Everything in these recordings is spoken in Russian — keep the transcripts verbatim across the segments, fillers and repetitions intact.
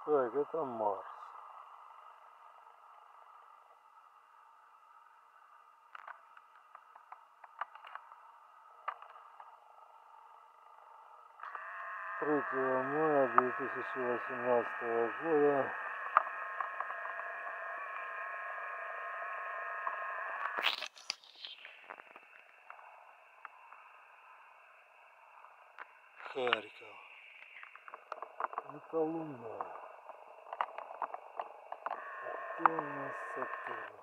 Так, это Марс. третьего мая две тысячи восемнадцатого года. Харьков. Это Луна. А где у нас Сатурн?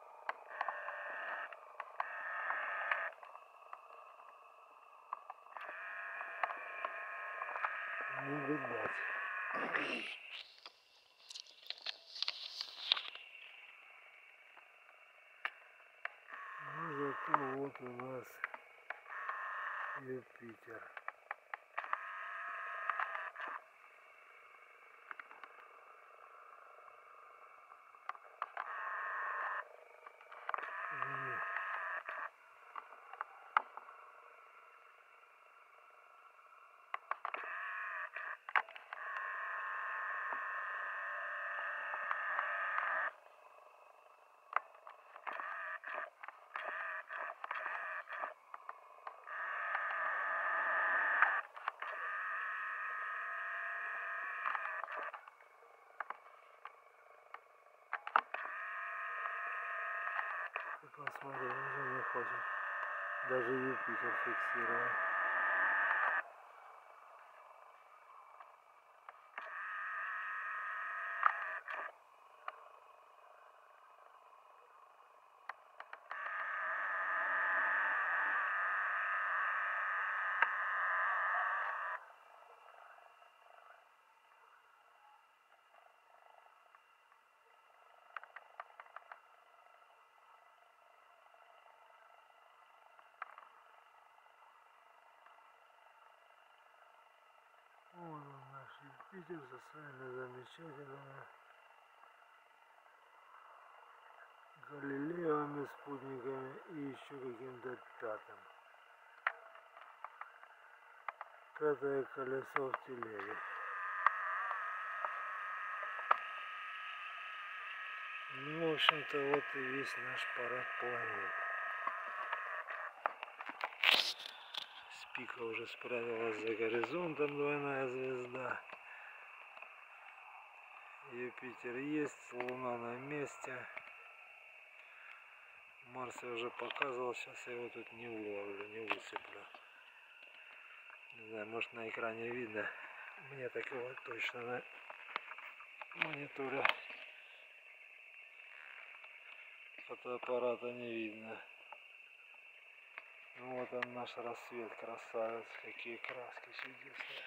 Не видать. Ну зато вот у нас Юпитер. Посмотри, он же не хочет даже Юпитер фиксировать. Вот он наш Юпитер со своими замечательными Галилеевыми спутниками и еще каким-то пятым. Пятое колесо в телеге. Ну, в общем-то, вот и весь наш парад планет. Спика уже спряталась за горизонтом, двойная звезда. Юпитер есть, Луна на месте. Марс я уже показывал, сейчас я его тут не выловлю, не высыплю. Не знаю, может на экране видно. Мне такого точно на мониторе фотоаппарата не видно. Ну вот он наш рассвет, красавец, какие краски чудесные.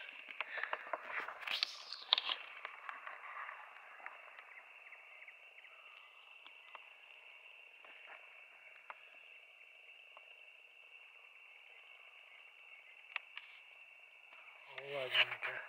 Ладненько.